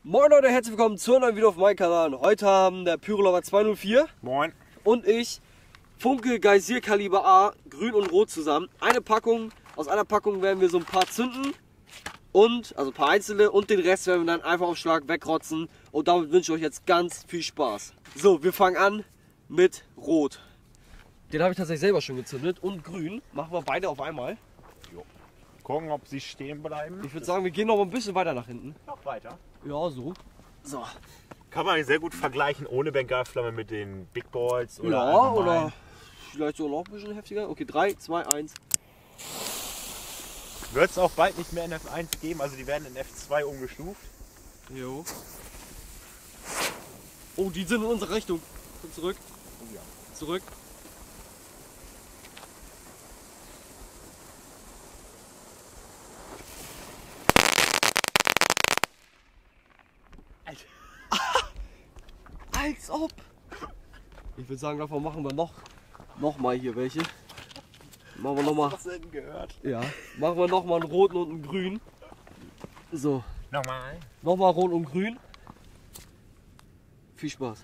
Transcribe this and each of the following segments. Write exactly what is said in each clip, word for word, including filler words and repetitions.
Moin Leute, herzlich willkommen zu einem neuen Video auf meinem Kanal. Heute haben der Pyro zwei null vier Moin. Und ich Funke Geysir Kaliber A, grün und rot zusammen. Eine Packung, aus einer Packung werden wir so ein paar zünden und, also ein paar einzelne, und den Rest werden wir dann einfach auf Schlag wegrotzen. Und damit wünsche ich euch jetzt ganz viel Spaß. So, wir fangen an mit Rot. Den habe ich tatsächlich selber schon gezündet. Und grün machen wir beide auf einmal. Jo. Gucken, ob sie stehen bleiben. Ich würde sagen, wir gehen noch ein bisschen weiter nach hinten. Noch weiter. Ja, so. So. Kann man sehr gut vergleichen ohne Bengalflamme mit den Big Balls oder Ja, allgemein. oder vielleicht so noch ein bisschen heftiger. Okay, drei, zwei, eins. Wird es auch bald nicht mehr in F eins geben, also die werden in F zwei umgestuft. Jo. Oh, die sind in unsere Richtung. Komm zurück. Oh ja. Zurück. Alter. Als ob. Ich würde sagen, davon machen wir noch, noch mal hier welche. Machen wir noch mal. Hast du denn gehört? Ja. Machen wir noch mal einen roten und einen grün. So. Nochmal. Noch mal rot und grün. Viel Spaß.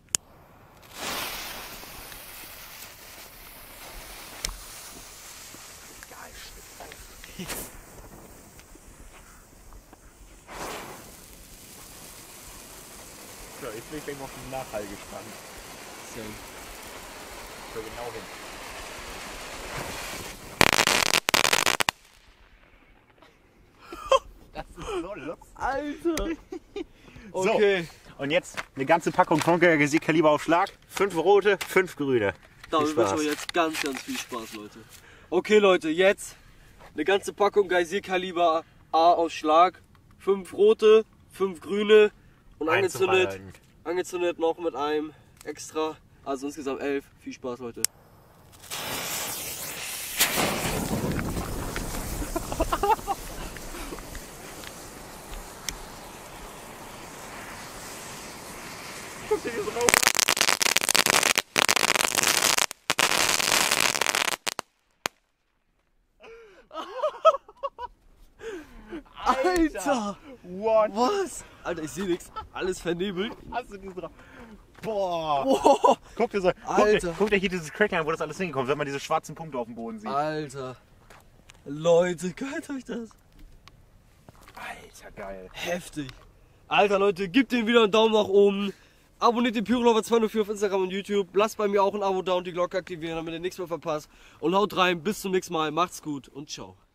So, jetzt bin ich auf den Nachhall gespannt. Sehr gut. So genau hin. Das ist so lustig. Alter. Okay. So, und jetzt eine ganze Packung Funke Geysir Kaliber auf Schlag. Fünf rote, fünf grüne. Damit wünsche ich euch jetzt ganz, ganz viel Spaß, Leute. Okay, Leute, jetzt eine ganze Packung Geysir Kaliber A auf Schlag. Fünf rote, fünf grüne und angezündet, Einzuhalten. angezündet noch mit einem extra. Also insgesamt elf. Viel Spaß, Leute. Guck dir das raus. Alter! What? Was? Alter, ich sehe nichts. Alles vernebelt. Hast du diesen drauf? Boah. Boah. Guck dir so. Guck Alter. dir, guck dir hier dieses Crackline, wo das alles hinkommt, wenn man diese schwarzen Punkte auf dem Boden sieht. Alter. Leute, gehört euch das? Alter, geil. Heftig. Alter, Leute, gebt dem wieder einen Daumen nach oben. Abonniert den Pyro zwei null vier auf Instagram und YouTube. Lasst bei mir auch ein Abo da und die Glocke aktivieren, damit ihr nichts mehr verpasst. Und haut rein, bis zum nächsten Mal. Macht's gut und ciao.